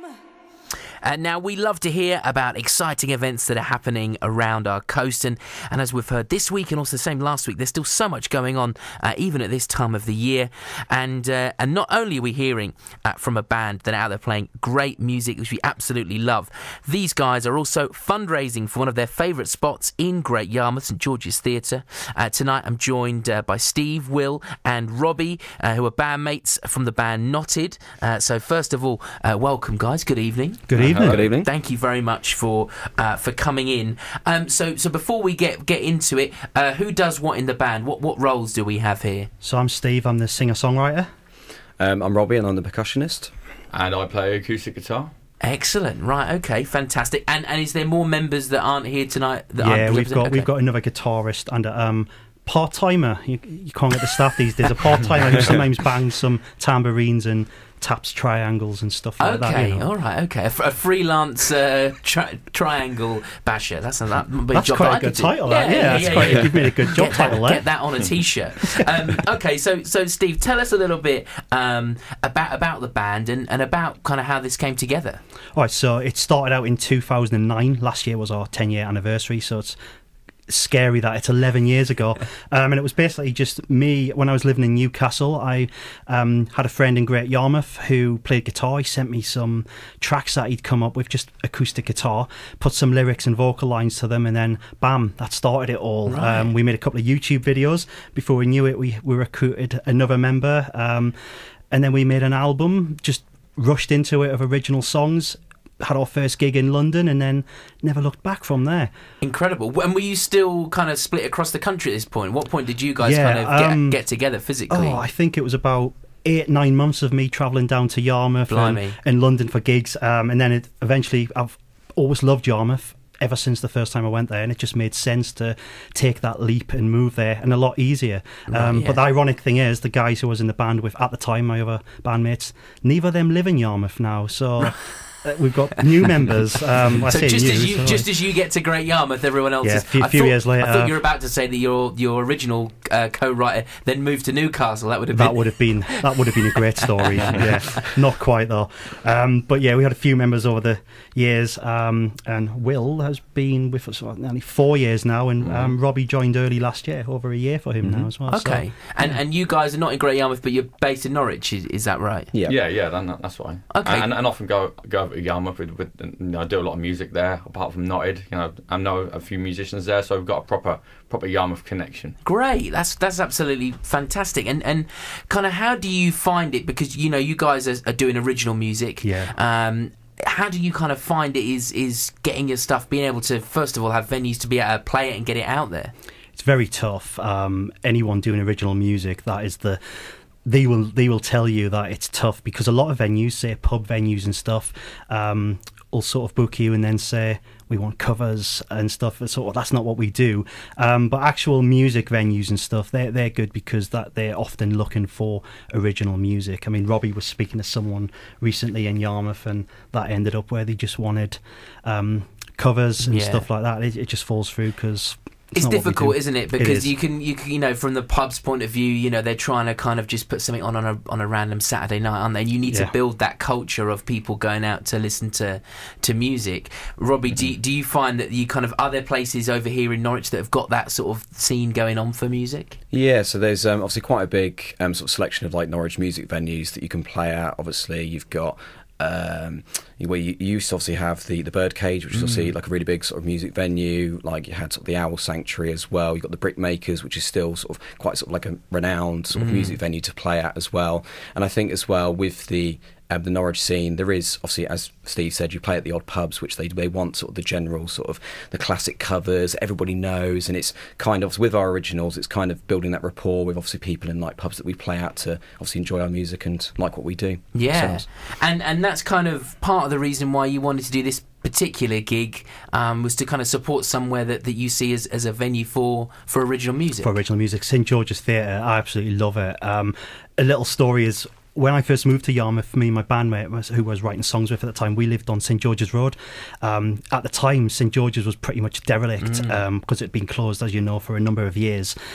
Now, we love to hear about exciting events that are happening around our coast. And as we've heard this week and also the same last week, there's still so much going on, even at this time of the year. And not only are we hearing from a band that are out there playing great music, which we absolutely love, these guys are also fundraising for one of their favourite spots in Great Yarmouth, St George's Theatre. Tonight, I'm joined by Steve, Will and Robbie, who are bandmates from the band Knotted. So first of all, welcome, guys. Good evening. Good evening. Good evening. Thank you very much for coming in. So before we get into it, who does what in the band? What roles do we have here? So I'm Steve, I'm the singer-songwriter. I'm Robbie and I'm the percussionist. And I play acoustic guitar. Excellent. Right, okay, fantastic. And is there more members that aren't here tonight? We've got another guitarist and a part-timer. You can't get the staff these days. A part-timer who sometimes bangs some tambourines and taps triangles and stuff like that. Okay, all right, okay. A freelance triangle basher. That's quite a good title. You've made a good job title there. Get that on a T-shirt. Okay, so Steve, tell us a little bit about the band and about kind of how this came together. All right, so it started out in 2009. Last year was our 10-year anniversary, so it's scary that it's 11 years ago. And it was basically just me. When I was living in Newcastle, I had a friend in Great Yarmouth who played guitar. He sent me some tracks that he'd come up with, just acoustic guitar, put some lyrics and vocal lines to them, and then bam, that started it all. Right. We made a couple of YouTube videos. Before we knew it, we recruited another member, and then we made an album, just rushed into it, of original songs. Had our first gig in London and then never looked back from there. Incredible. And were you still kind of split across the country at this point? What point did you guys get together physically? I think it was about 8-9 months of me travelling down to Yarmouth and London for gigs, and then eventually I've always loved Yarmouth ever since the first time I went there, and it just made sense to take that leap and move there, and a lot easier. But the ironic thing is, the guys who I was in the band with at the time, my other bandmates, neither of them live in Yarmouth now, so we've got new members. Just as you get to Great Yarmouth, everyone else is. A few years later. I thought you were about to say that your original co-writer then moved to Newcastle. That would have been a great story. Yeah, not quite though. But yeah, we had a few members over the years, and Will has been with us for nearly 4 years now, and Robbie joined early last year. Over a year for him now as well. Okay, so, and you guys are not in Great Yarmouth, but you're based in Norwich. Is that right? Yeah. That's fine. Okay, and often go over to Yarmouth with I do a lot of music there. Apart from Knotted, I know a few musicians there, so we've got a proper Yarmouth connection. Great, that's absolutely fantastic. And kind of how do you find it? Because you guys are doing original music. Yeah. How do you kind of find it is getting your stuff, being able to first of all have venues to be able to play it and get it out there? It's very tough. Anyone doing original music, that is they will tell you that it's tough, because a lot of venues, say pub venues and stuff, will sort of book you and then say, we want covers and stuff. So that's not what we do. But actual music venues and stuff, they're good, because they're often looking for original music. I mean, Robbie was speaking to someone recently in Yarmouth, and that ended up where they just wanted covers and stuff like that. It just falls through because it's difficult, isn't it? Because you can from the pub's point of view, they're trying to kind of just put something on a random Saturday night, aren't they? And you need to build that culture of people going out to listen to music. Robbie, do you find that you kind of, are there places over here in Norwich that have got that sort of scene going on for music? Yeah, so there's obviously quite a big sort of selection of like Norwich music venues that you can play at. Obviously, you've got where you used to obviously have the Birdcage, which is obviously like a really big sort of music venue. Like you had sort of the Owl Sanctuary as well. You've got the Brickmakers, which is still sort of quite sort of like a renowned sort of music venue to play at as well. And I think as well with the Norwich scene, there is obviously, as Steve said, you play at the odd pubs, which they want sort of the general sort of the classic covers everybody knows, and it's kind of with our originals, it's kind of building that rapport with obviously people in like pubs that we play at to obviously enjoy our music and like what we do. Yeah, and that's kind of part of the reason why you wanted to do this particular gig, was to kind of support somewhere that you see as a venue for original music. For original music, St George's Theatre, I absolutely love it. A little story is, when I first moved to Yarmouth, me and my bandmate, who I was writing songs with at the time, we lived on St George's Road. At the time, St George's was pretty much derelict, because it had been closed, as you know, for a number of years.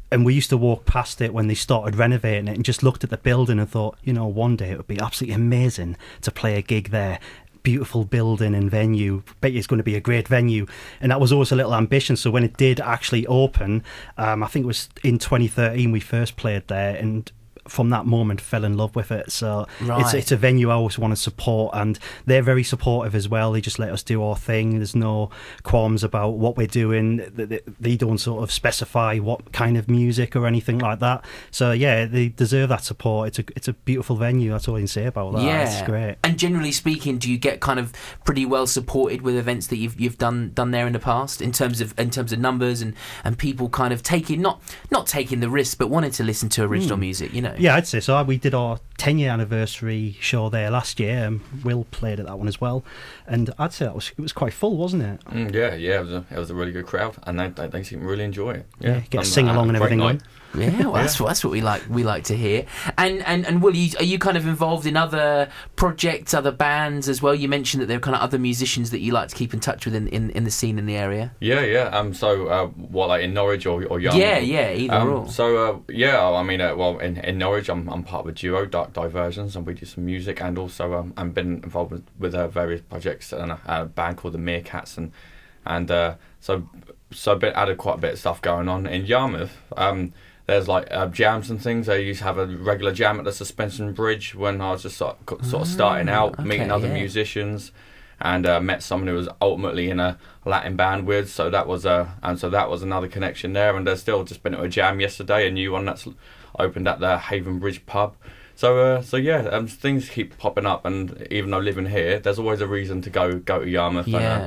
And we used to walk past it when they started renovating it and just looked at the building and thought, one day it would be absolutely amazing to play a gig there. Beautiful building and venue. Bet you it's going to be a great venue. And that was always a little ambition. So when it did actually open, I think it was in 2013 we first played there, and from that moment fell in love with it. So it's a venue I always want to support, and they're very supportive as well. They just let us do our thing. There's no qualms about what we're doing. They don't sort of specify what kind of music or anything like that. So yeah, they deserve that support. It's a beautiful venue. That's all I can say about that. Yeah, it's great. And generally speaking, do you get kind of pretty well supported with events that you've done there in the past in terms of numbers and people kind of taking not taking the risk but wanting to listen to original music, Yeah, I'd say so. We did our 10-year anniversary show there last year. Will played at that one as well, and I'd say it was quite full, wasn't it? Yeah, it was a really good crowd, and they seem to really enjoy it. Yeah, get to sing along and everything. Yeah, well, that's what we like to hear. And Will, are you kind of involved in other projects, other bands as well? You mentioned that there are kind of other musicians that you like to keep in touch with in the scene in the area. Yeah. So what, like in Norwich or Yarmouth? Yeah, either or. So I mean, well, in Norwich, I'm part of a duo, Dark Diversions, and we do some music, and also I've been involved with various projects and a band called the Meerkats, and so I've added quite a bit of stuff going on in Yarmouth. There's like jams and things. I used to have a regular jam at the Suspension Bridge when I was just sort of starting out, meeting other musicians, and met someone who was ultimately in a Latin band with. So that was another connection there. And there's still just been at a jam yesterday, a new one that's opened at the Haven Bridge pub. So things keep popping up, and even though living here, there's always a reason to go to Yarmouth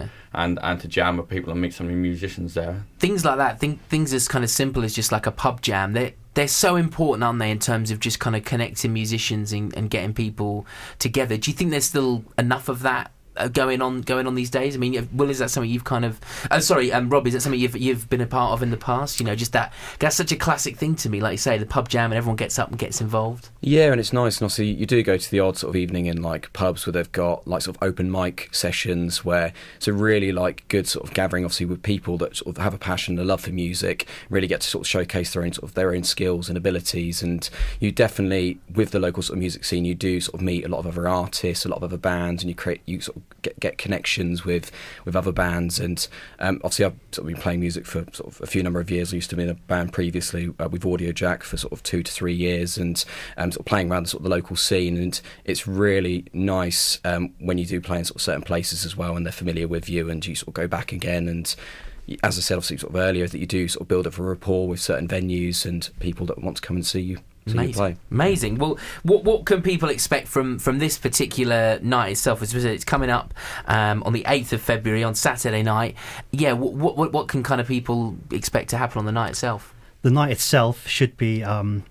and to jam with people and meet some new musicians there. Things like that, things as kind of simple as just like a pub jam, they're so important, aren't they, in terms of just kind of connecting musicians and getting people together. Do you think there's still enough of that going on these days? I mean, Will, is that something you've kind of Robbie, is that something you've been a part of in the past? Just that's such a classic thing to me, like you say, the pub jam and everyone gets up and gets involved. Yeah, and it's nice, and obviously you do go to the odd sort of evening in like pubs where they've got like sort of open mic sessions where it's a really like good sort of gathering, obviously, with people that sort of have a passion, a love for music, really get to sort of showcase their own skills and abilities. And you definitely, with the local sort of music scene, you do sort of meet a lot of other artists, a lot of other bands, and you sort of get connections with other bands. And obviously I've sort of been playing music for sort of a few number of years. I used to be in a band previously with Audio Jack for sort of 2 to 3 years, and sort of playing around the sort of the local scene. And it's really nice when you do play in sort of certain places as well, and they're familiar with you, and you sort of go back again. And as I said, obviously sort of earlier, that you do sort of build up a rapport with certain venues and people that want to come and see you. Amazing. Well, what can people expect from this particular night itself? It's coming up on the 8th of February on Saturday night. Yeah, what can kind of people expect to happen on the night itself? The night itself should be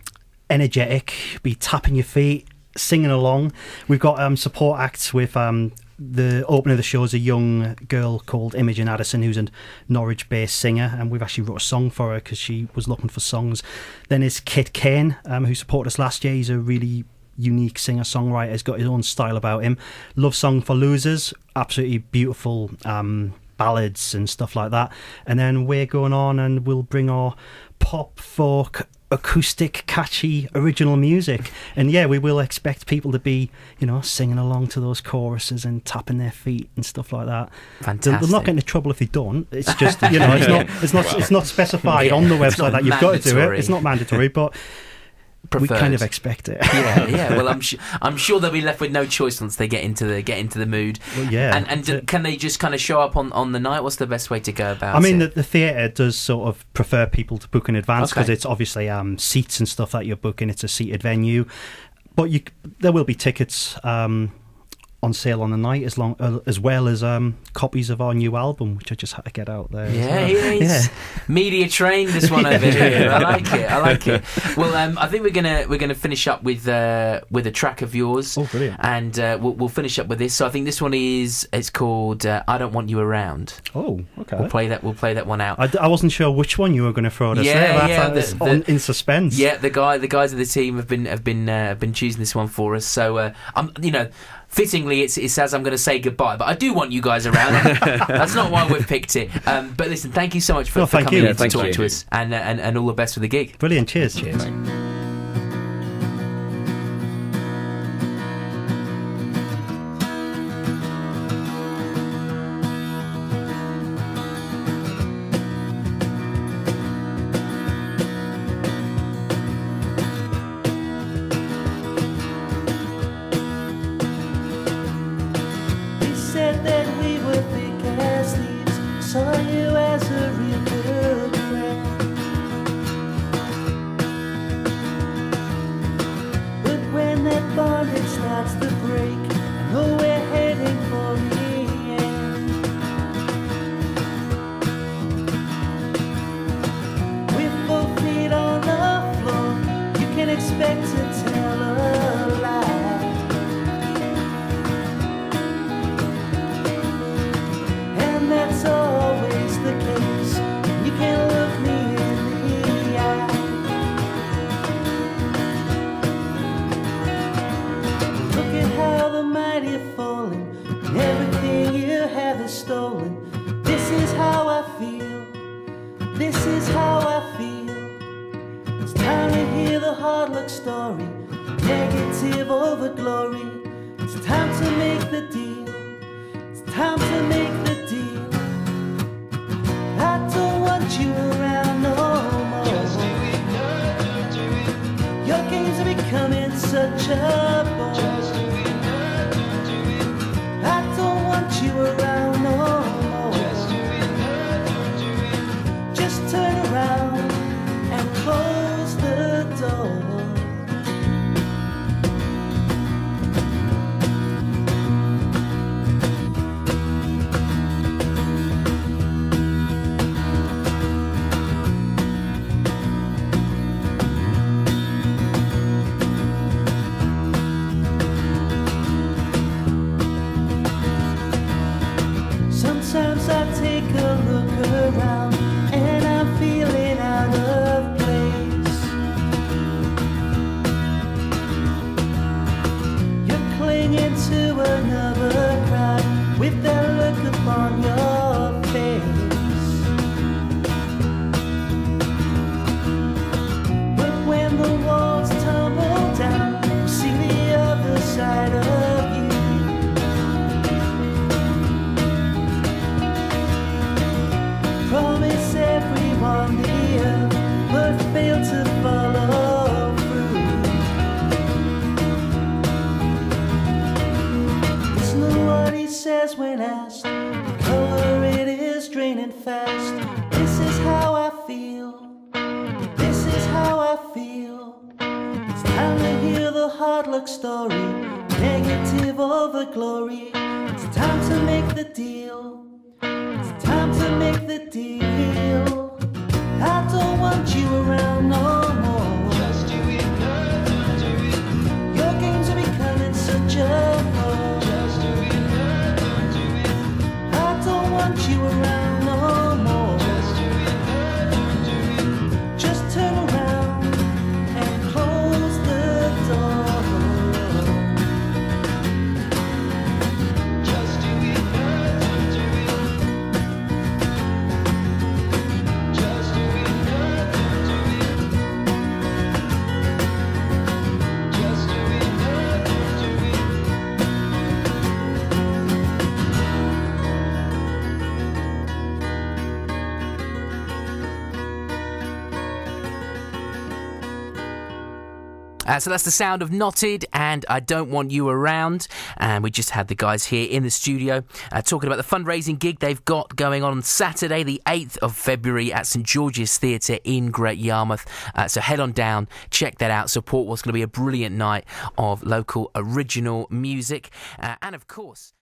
energetic, be tapping your feet, singing along. We've got support acts with the opener of the show is a young girl called Imogen Addison, who's a Norwich-based singer, and we've actually wrote a song for her because she was looking for songs. Then there's Kit Kane, who supported us last year. He's a really unique singer-songwriter. He's got his own style about him. Love Song for Losers, absolutely beautiful ballads and stuff like that. And then we're going on and we'll bring our pop, folk, acoustic, catchy, original music. And yeah, we will expect people to be, singing along to those choruses and tapping their feet and stuff like that. Fantastic. They'll not get into trouble if they don't. It's just, it's not specified on the website that you've got to do it. It's not mandatory, but preferred. We kind of expect it. Yeah. Well, I'm sure they'll be left with no choice once they get into the mood. Well, yeah. And can they just kind of show up on the night? What's the best way to go about it? I mean, the theatre does sort of prefer people to book in advance because it's obviously seats and stuff that you're booking. It's a seated venue, but there will be tickets on sale on the night as well as copies of our new album, which I just had to get out there. Yeah. Media trained, this one over here. I like it. Well, I think we're gonna finish up with a track of yours. Oh, brilliant! And we'll finish up with this. So I think this one it's called "I Don't Want You Around." Oh, okay. We'll play that one out. I wasn't sure which one you were going to throw us. In suspense. Yeah, the guys of the team have been choosing this one for us. So Fittingly, it says I'm going to say goodbye, but I do want you guys around. That's not why we've picked it. But listen, thank you so much for coming in to talk to us, and all the best for the gig. Brilliant. Cheers. Cheers. So that's the sound of Knotted and I Don't Want You Around. And we just had the guys here in the studio talking about the fundraising gig they've got going on Saturday, the 8th of February at St George's Theatre in Great Yarmouth. So head on down, check that out, support what's going to be a brilliant night of local original music. And of course...